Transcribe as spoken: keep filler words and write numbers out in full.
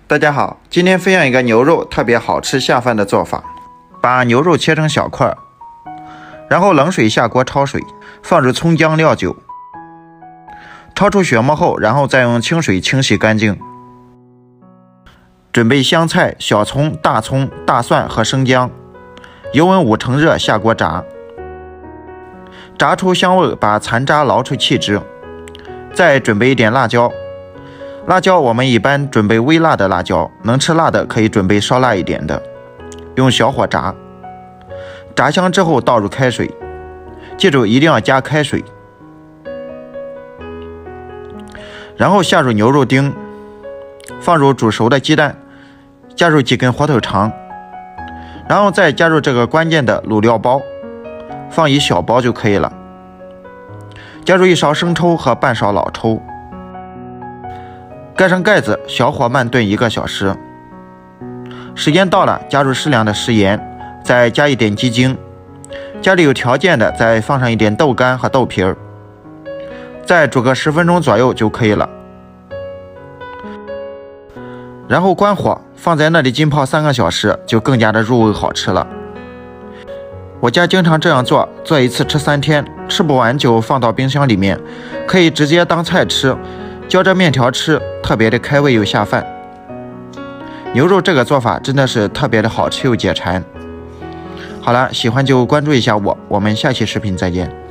大家好，今天分享一个牛肉特别好吃下饭的做法。把牛肉切成小块，然后冷水下锅焯水，放入葱姜料酒，焯出血沫后，然后再用清水清洗干净。准备香菜、小葱、大葱、大蒜和生姜，油温五成热下锅炸。炸出香味，把残渣捞出气汁。再准备一点辣椒。辣椒我们一般准备微辣的辣椒，能吃辣的可以准备稍辣一点的，用小火炸。炸香之后倒入开水，记住一定要加开水。然后下入牛肉丁，放入煮熟的鸡蛋，加入几根火腿肠，然后再加入这个关键的卤料包，放一小包就可以了。加入一勺生抽和半勺老抽。盖上盖子，小火慢炖一个小时。时间到了，加入适量的食盐，再加一点鸡精。家里有条件的，再放上一点豆干和豆皮儿。再煮个十分钟左右就可以了。然后关火，放在那里浸泡三个小时，就更加的入味好吃了。我家经常这样做，做一次吃三天，吃不完就放到冰箱里面，可以直接当菜吃。浇着面条吃，特别的开胃又下饭。牛肉这个做法真的是特别的好吃又解馋。好了，喜欢就关注一下我，我们下期视频再见。